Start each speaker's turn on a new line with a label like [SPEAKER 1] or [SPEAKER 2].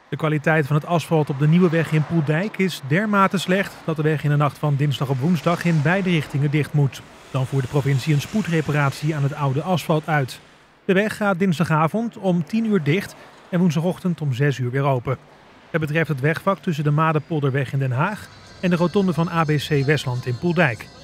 [SPEAKER 1] De kwaliteit van het asfalt op de nieuwe weg in Poeldijk is dermate slecht dat de weg in de nacht van dinsdag op woensdag in beide richtingen dicht moet. Dan voert de provincie een spoedreparatie aan het oude asfalt uit. De weg gaat dinsdagavond om 10 uur dicht en woensdagochtend om 6 uur weer open. Het betreft het wegvak tussen de Madepolderweg in Den Haag en de rotonde van ABC Westland in Poeldijk.